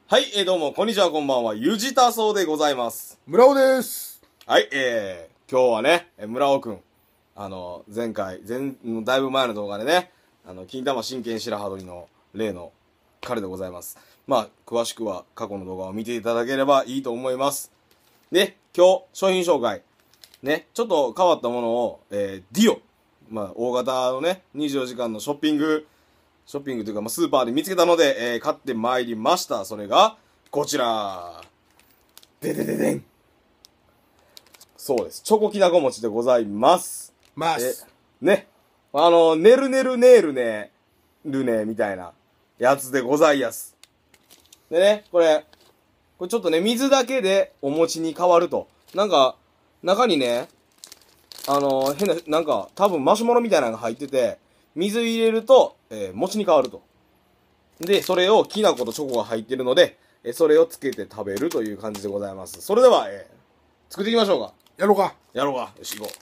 はい、どうも、こんにちは、こんばんは、ゆじたそうでございます。 村尾です。 はい、今日はね、村尾くん、前回、だいぶ前の動画でね、金玉真剣白羽鳥の例の彼でございます。まあ、詳しくは過去の動画を見ていただければいいと思います。で、今日、商品紹介。ね、ちょっと変わったものを、ディオ。まあ、大型のね、24時間のショッピングというか、まあ、スーパーで見つけたので、買ってまいりました。それが、こちら。ででででん。そうです。チョコきなこ餅でございます。ね。ねるねるねるね、るね、みたいなやつでございやす。でね、これちょっとね、水だけでお餅に変わると。なんか、中にね、変な、なんか、多分マシュマロみたいなのが入ってて、水入れると、餅に変わると。で、それをきな粉とチョコが入ってるので、それをつけて食べるという感じでございます。それでは、作っていきましょうか。 やろうか。 よし、行こ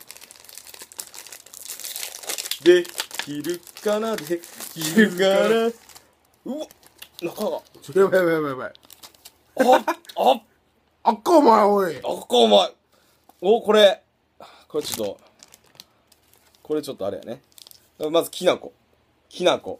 う。できるかな、できるかな。うわ、中が。 やばいやばいやばい。あっかお前、おい。 お前。これちょっと、これちょっとあれやね。まず、きな粉。チョ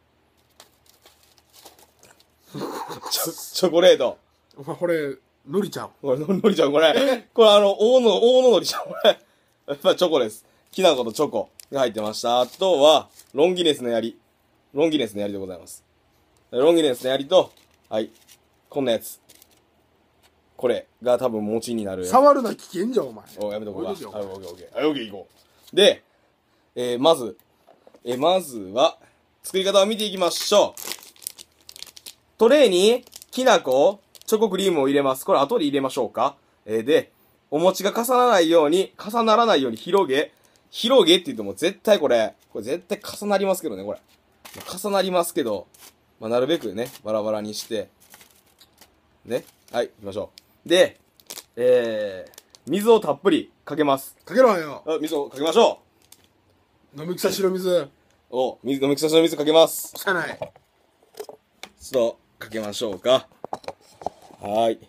コレート。 お前、これ、のりちゃん。 これ、のりちゃん、これ、大野のりちゃん、これ。まあ、チョコです。きな粉とチョコが入ってました。あとは、ロンギネスのやりでございます。ロンギネスのやりと、はい。こんなやつ。これが多分餅になる。 触るな、危険じゃん、お前。 やめとこうか。 置いとけよオッケー、行こう。で、まずは、作り方を見ていきましょう。トレイに、きな粉、チョコクリームを入れます。これ後で入れましょうか。で、お餅が重ならないように広げって言っても絶対これ絶対重なりますけどね、これ。重なりますけど、まあ、なるべくね、バラバラにして、ね。はい、行きましょう。で、水をたっぷりかけます。 かけろよ。 水をかけましょ飲み草白水。 飲み草の水かけます。 汚い。 ちょっと、かけましょうか。はーい。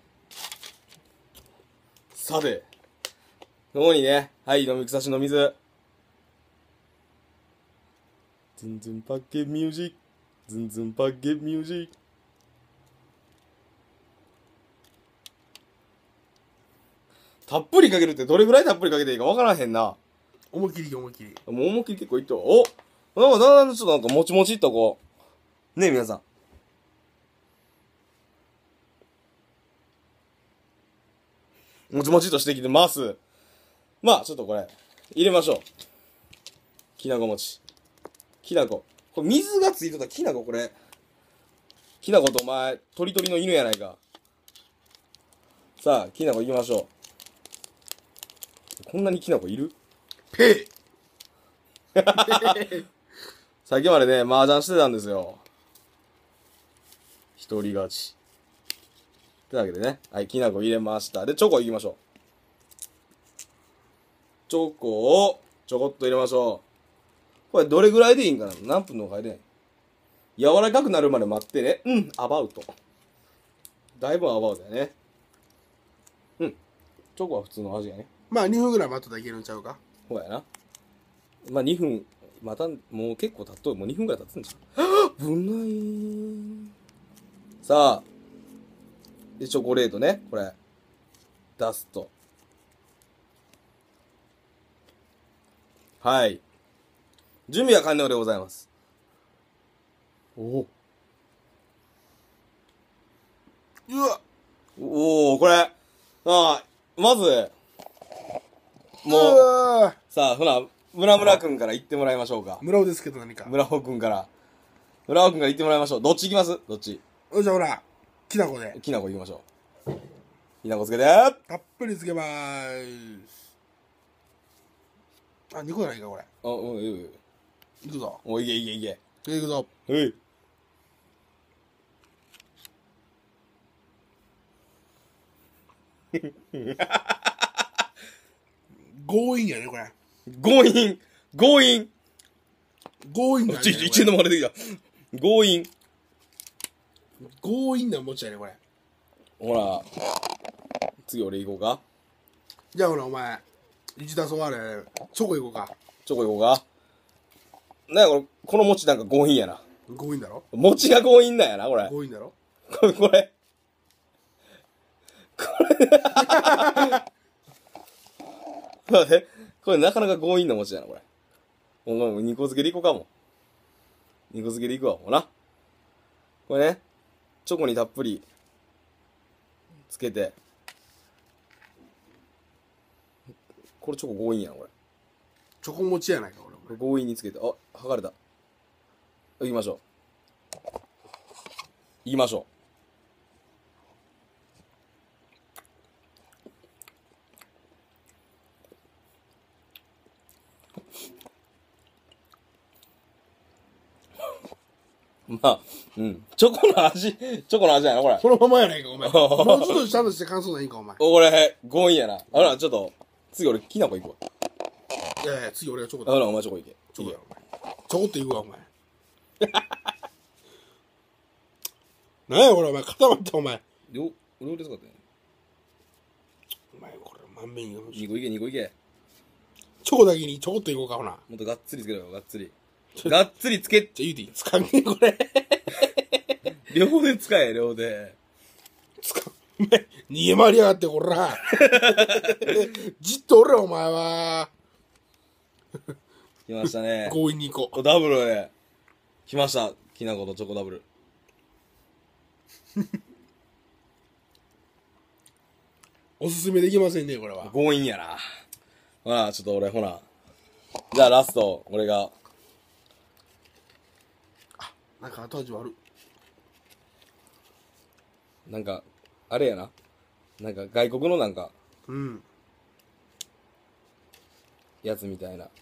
さて、ここにね、はい、飲み草しの水。ズンズンパッケミュージック。ズンズンパッケミュージック。たっぷりかけるってどれぐらいたっぷりかけていいかわからへんな。 思いっきり思いっきり。 もう思いっきり結構いっと。なんかだんだんちょっとなんかもちもちっとこう。ねえ皆さん。もちもちっとしてきてます。まあ、ちょっとこれ、入れましょう。きなこ餅。きなこ。これ水がついとったきなここれ。きなことお前、鳥鳥の犬やないか。さあ、きなこ行きましょう。こんなにきなこいる？ ペイ。 さっきまでね、麻雀してたんですよ。一人勝ち。というわけでね、はい、きなこ入れました。で、チョコ行きましょう。チョコをちょこっと入れましょう。これどれぐらいでいいんかな？何分の回で柔らかくなるまで待ってね。アバウト。だいぶアバウトやね。チョコは普通の味やね。 まあ、2分ぐらい待ったらいけるんちゃうか。 ほうやな。まあ2分、もう結構経っとる。もう2分ぐらい経つんじゃん。危ない。さあ。で、チョコレートね。これ。出すと。はい。準備は完了でございます。 うわ。 これ。まず、もう、さあ、村くんから言ってもらいましょうか。 村尾ですけど何か。 村尾くんから言ってもらいましょう。どっち行きます？どっち？ じゃあほら、きなこで。 きなこ行きましょう。きなこつけて。 たっぷりつけまーす。2個じゃないか、これ。いくぞ。 いけ。 いくぞ。 はい。 強引やね、これ。 強引強引だね。 1円でも出てきた。強引。 強引な餅やねこれ。 ほら、次俺行こうか。 じゃあほらお前一打そうあれチョコ行こうか。 チョコ行こうか。なんかこの餅なんか強引やな。 強引だろ。 餅が強引なんやな、これ。 強引だろ。 これ。待って、これなかなか強引な餅やな、これ。もう2個漬けでいこうかも。2個漬けでいくわ、もうな。これね、チョコにたっぷりつけて。これチョコ強引やな、これ。 チョコ餅やないか俺。 これ強引につけて。あ、剥がれた。行きましょう。行きましょう。まあ、うん。チョコの味やな、これ。 そのままやないかお前。もうちょっとちゃんとして感想ないんかお前。 これ、強引やな。あら、ちょっと、次俺、きなこ行くわ。 いやいや次俺がチョコあら、お前チョコ行け。 チョコやお前。ちょこっと行くわお前。なんやこれお前固まったお前。 両手使ってね。 お前これ満面に 2個いけ、2個いけ。 チョコだけにちょこっと行こうかほな。 もっとがっつりつけろよ、がっつり。がっつりつけ、 じゃ言うていいつかんねえこれ。 両手使え、両手。 つかん。お前逃げ回りやがってこら。じっとおれお前は。 来ましたね。 強引に行こう。 ダブルで。来ました。きなことチョコダブル。 おすすめできませんねこれは。 強引やな。ほら、ちょっと俺、ほら。じゃあラスト、俺が。 なんか後味悪い。 なんか、あれやな。なんか外国のなんか、 うん。 やつみたいな。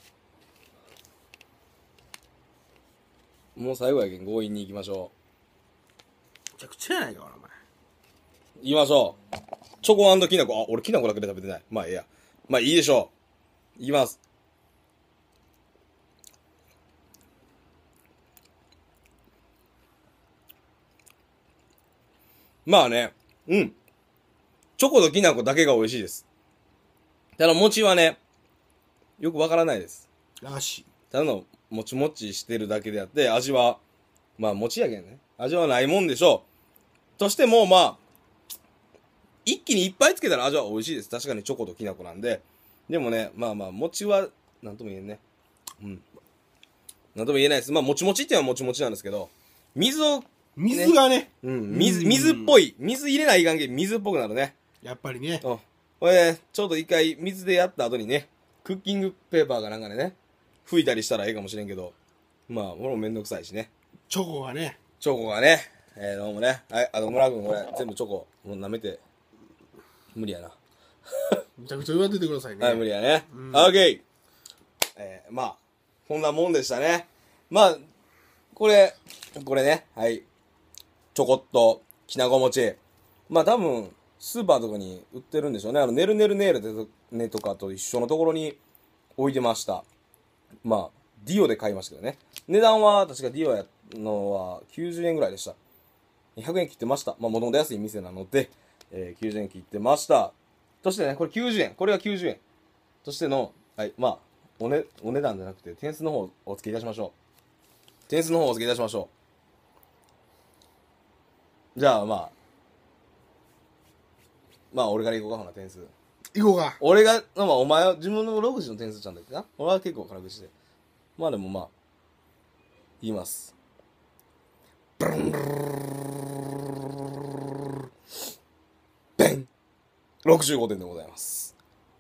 もう最後やけん、強引に行きましょめちゃくちゃやないかお前。 う。行きましょう。チョコきなこ。あ、俺きなこだけで食べてない。まあええや。まあいいでしょう。行きます。まあね、うん。チョコときなこだけが美味しいです。ただ餅はね、よくわからないです。 らしい。 ただのもちもちしてるだけであって、味は、まあ餅やけんね。味はないもんでしょう。としても、まあ、一気にいっぱいつけたら味は美味しいです。確かにチョコときなこなんで。でもね、まあまあ、餅は、なんとも言えんね。うん。なんとも言えないです。まあ、もちもちっていうのはもちもちなんですけど、水を、 水がね。 うん、水っぽい。水入れない関係、水っぽくなるね。 やっぱりね。 うん。これ、ちょうど一回水でやった後にね、クッキングペーパーかなんかでね、拭いたりしたらええかもしれんけど、まあ、これもめんどくさいしね。 チョコがね。 チョコがね、どうもね。はい、村君これ、全部チョコ、もう舐めて、無理やな。 めちゃくちゃ言わんといてくださいね。 はい、無理やね。オッケー。まあ、こんなもんでしたね。まあ、これね、はい。ちょこっと、きなこ餅。まあ多分、スーパーとかに売ってるんでしょうね。ねるねるねるでねとかと一緒のところに置いてました。まあ、ディオで買いましたけどね。値段は、確かディオやのは90円ぐらいでした。100円切ってました。まあ、もともと安い店なので、90円切ってました。そしてね、これ90円。これが90円。としての、はい、まあ、お値段じゃなくて、点数の方をお付けいたしましょう。点数の方をお付けいたしましょう。じゃあ、まあ、俺からいこうか、ほな、点数。 行こうか。 俺が、まあ、お前は自分の6時の点数ちゃんだっけな。俺は結構軽くして。まあでもまあ、言います。ベン !65 点でございます。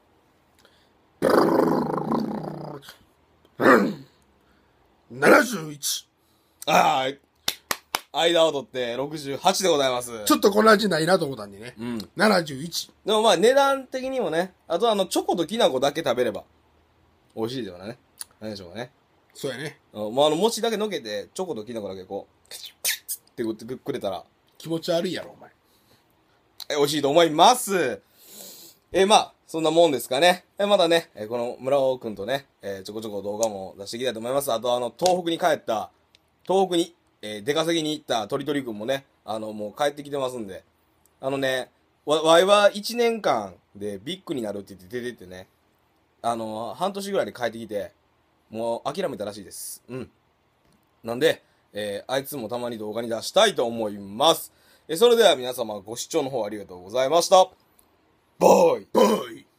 71。 ああ、間を取って68でございます。 ちょっとこの味ないなと思ったんでね。 うん。 71。 でもまあ値段的にもね、あとチョコときな粉だけ食べれば、美味しいでしょうね。何でしょうかね。 そうやね。 もう餅だけのけて、チョコときな粉だけこう、カチッカチッって言ってくれたら、 気持ち悪いやろ、お前。 美味しいと思います。まあ、そんなもんですかね。まだね、この村尾くんとね、ちょこちょこ動画も出していきたいと思います。あと東北に帰った、東北に、出稼ぎに行った鳥鳥くんもね、 もう帰ってきてますんで。わいは1年間でビッグになるって言って出てってね、半年ぐらいで帰ってきて、もう諦めたらしいです。うん。なんで、あいつもたまに動画に出したいと思います。それでは皆様ご視聴の方ありがとうございました。バイバイ